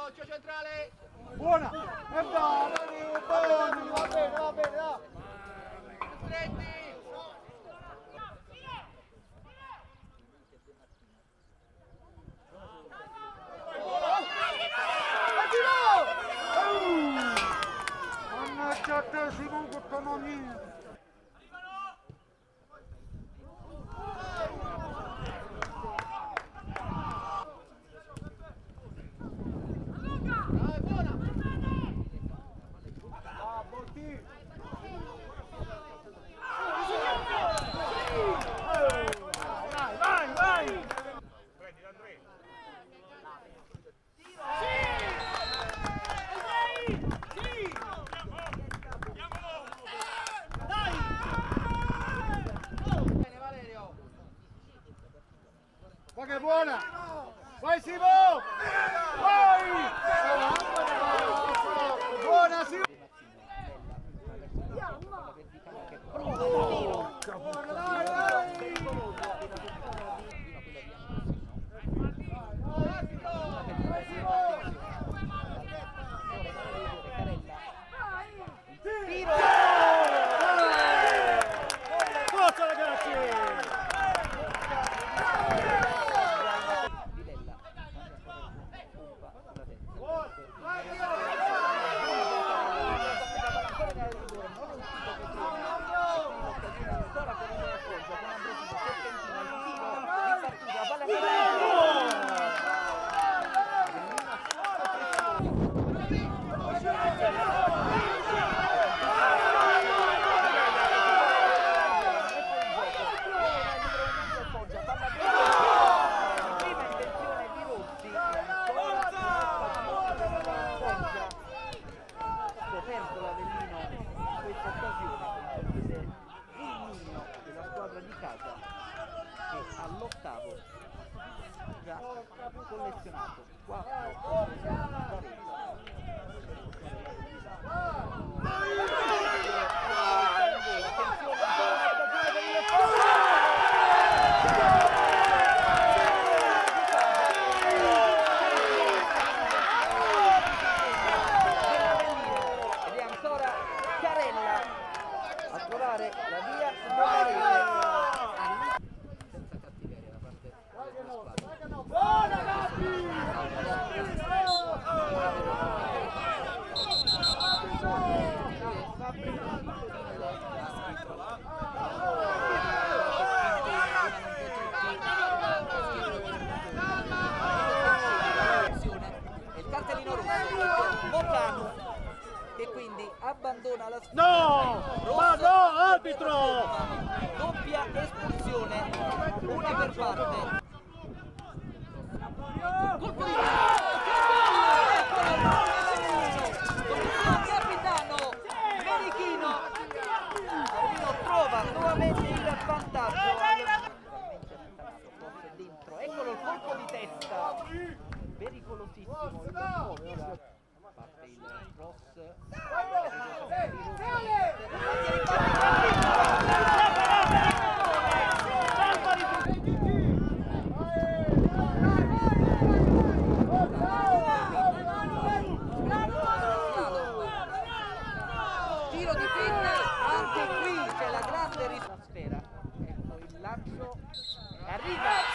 Occhio centrale! Buona! E va bene, va bene, va! Stretti! Mannaggia a te, Simon, che t'hanno niente! Ma che buona! Vai Simo! Vai! Buona Simo! Buona, dai, dai! Tiro! Forza ragazzi! Perdola Avellino in questa occasione ed è Fulminio della squadra di casa che all'ottavo già collezionato 4 a trovare la via della rete senza cattiveria da parte della squadra. Buona ragazzi! E il cartellino rosso Mocanu che quindi abbandona la sfida. No! Ma no, arbitro! Doppia espulsione, una per parte. Colpo di capitano Merichino. Avellino trova nuovamente il vantaggio. Forse dentro. Eccolo il colpo di testa. Pericolosissimo. Parte il cross. Tiro di pinna, anche qui c'è la grande risposta. Ecco il lancio, arriva